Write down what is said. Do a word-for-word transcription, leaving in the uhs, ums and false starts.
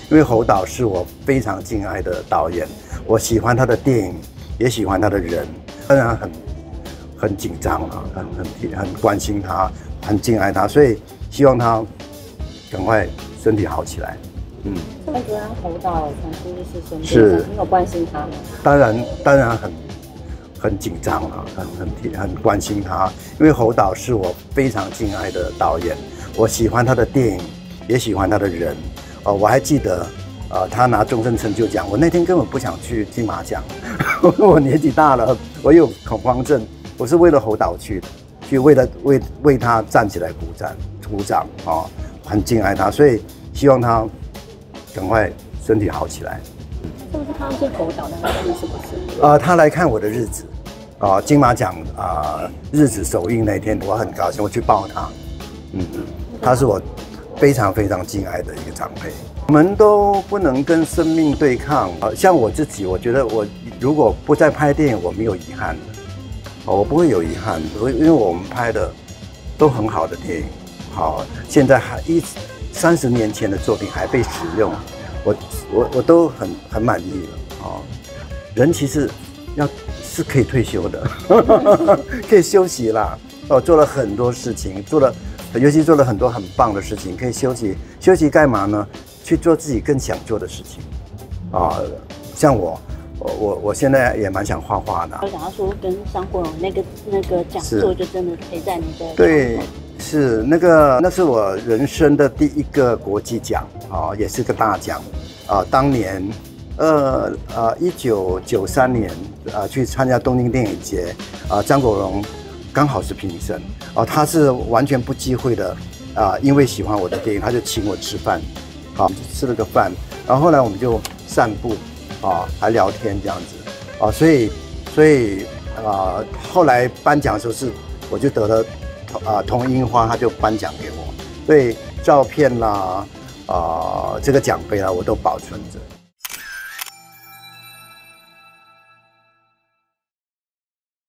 因为侯导是我非常敬爱的导演，我喜欢他的电影，也喜欢他的人，当然很很紧张啊，很很很关心他，很敬爱他，所以希望他赶快身体好起来。嗯， 那觉得侯导从苏医师身边， 是你有关心他吗？ 当然，当然很很紧张啊，很很很关心他，因为侯导是我非常敬爱的导演，我喜欢他的电影，也喜欢他的人。哦，我还记得，呃，他拿终身成就奖，我那天根本不想去金马奖，我年纪大了，我有恐慌症，我是为了侯导去的，去为了为为他站起来鼓掌鼓掌啊、哦，很敬爱他，所以希望他赶快身体好起来。 是不是他是侯导的他是什么事？ 呃，他来看我的日子，啊、呃，金马奖啊、呃、日子首映那天，我很高兴，我去抱他，嗯，他是我非常非常敬爱的一个长辈。我们都不能跟生命对抗，呃，像我自己，我觉得我如果不再拍电影，我没有遗憾的，哦，我不会有遗憾，因为我们拍的都很好的电影，好，现在还一三十年前的作品还被使用，我我我都很很满意了，哦，人其实要是可以退休的，可以休息啦，哦，做了很多事情，做了。尤其做了很多很棒的事情，可以休息。休息干嘛呢？去做自己更想做的事情。啊，像我，我我现在也蛮想画画的。 我想要说，跟张国荣那个那个讲座，就真的陪在你的对，是那个那是我人生的第一个国际奖啊，也是个大奖啊。当年，呃呃，一九九三年啊，去参加东京电影节啊，张国荣刚好是评审。哦，他是完全不忌讳的啊、呃，因为喜欢我的电影，他就请我吃饭，好，吃了个饭，然后后来我们就散步，啊，还聊天这样子，啊，所以所以啊、呃，后来颁奖的时候是我就得了啊铜樱花，他就颁奖给我，所以照片啦，啊、呃、这个奖杯啦，我都保存着。